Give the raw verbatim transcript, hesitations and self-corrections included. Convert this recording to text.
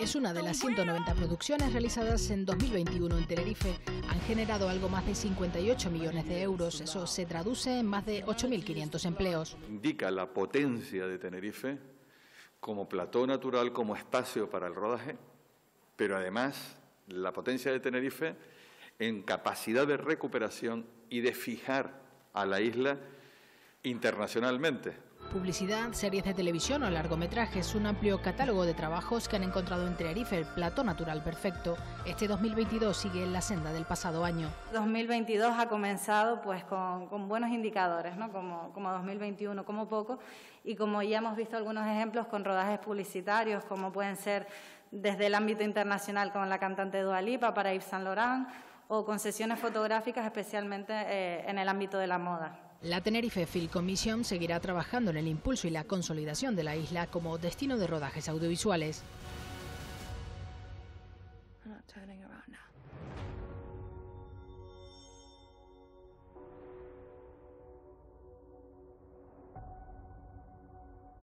Es una de las ciento noventa producciones realizadas en dos mil veintiuno en Tenerife. Han generado algo más de cincuenta y ocho millones de euros. Eso se traduce en más de ocho mil quinientos empleos. Indica la potencia de Tenerife como plató natural, como espacio para el rodaje, pero además la potencia de Tenerife en capacidad de recuperación y de fijar a la isla internacionalmente. Publicidad, series de televisión o largometrajes, un amplio catálogo de trabajos que han encontrado en Tenerife el plató natural perfecto. Este dos mil veintidós sigue en la senda del pasado año. dos mil veintidós ha comenzado pues con, con buenos indicadores, ¿no? como, como dos mil veintiuno, como poco, y como ya hemos visto algunos ejemplos con rodajes publicitarios, como pueden ser desde el ámbito internacional con la cantante Dua Lipa para Yves Saint Laurent, o con sesiones fotográficas especialmente eh, en el ámbito de la moda. La Tenerife Film Commission seguirá trabajando en el impulso y la consolidación de la isla como destino de rodajes audiovisuales.